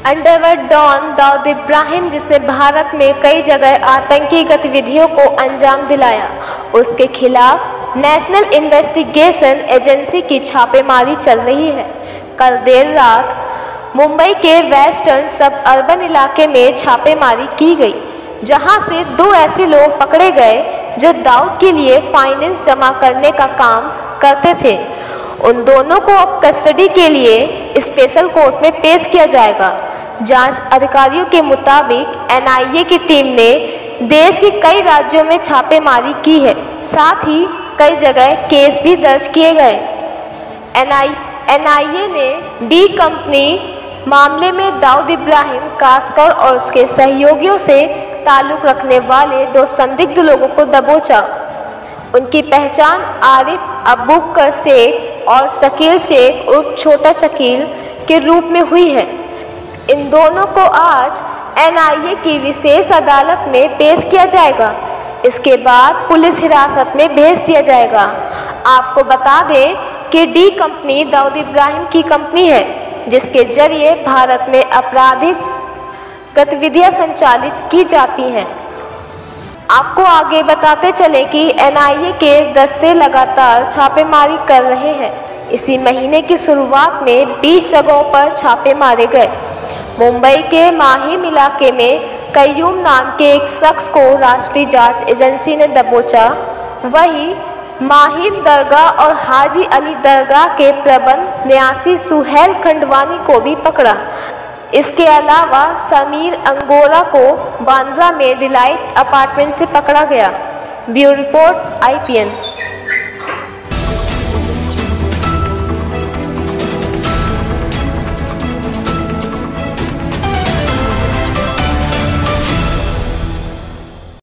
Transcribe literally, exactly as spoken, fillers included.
Underworld don Dawood Ibrahim, जिसने भारत में कई जगह आतंकी गतिविधियों को अंजाम दिलाया, उसके खिलाफ नेशनल इन्वेस्टिगेशन एजेंसी की छापेमारी चल रही है। कल देर रात मुंबई के वेस्टर्न सब अर्बन इलाके में छापेमारी की गई, जहां से दो ऐसे लोग पकड़े गए जो दाऊद के लिए फाइनेंस जमा करने का काम करते थे। उन दोनों को अब कस्टडी के लिए स्पेशल कोर्ट में पेश किया जाएगा। जांच अधिकारियों के मुताबिक एन आई ए की टीम ने देश के कई राज्यों में छापेमारी की है, साथ ही कई जगह केस भी दर्ज किए गए। एन आई ए ने डी कंपनी मामले में दाऊद इब्राहिम कासकर और उसके सहयोगियों से ताल्लुक़ रखने वाले दो संदिग्ध लोगों को दबोचा। उनकी पहचान आरिफ अबूबकर शेख और शकील शेख उर्फ छोटा शकील के रूप में हुई है। इन दोनों को आज एन आई ए की विशेष अदालत में पेश किया जाएगा। इसके बाद पुलिस हिरासत में भेज दिया जाएगा। आपको बता दें कि डी कंपनी दाऊद इब्राहिम की कंपनी है, जिसके जरिए भारत में आपराधिक गतिविधियां संचालित की जाती हैं। आपको आगे बताते चले कि एन आई ए के दस्ते लगातार छापेमारी कर रहे हैं। इसी महीने की शुरुआत में बीस जगहों पर छापे मारे गए। मुंबई के माहिम इलाके में कय्यूम नाम के एक शख्स को राष्ट्रीय जांच एजेंसी ने दबोचा। वहीं माहिम दरगाह और हाजी अली दरगाह के प्रबंध न्यासी सुहेल खंडवानी को भी पकड़ा। इसके अलावा समीर अंगोरा को बांद्रा में डिलाइट अपार्टमेंट से पकड़ा गया। Bureau report I P N.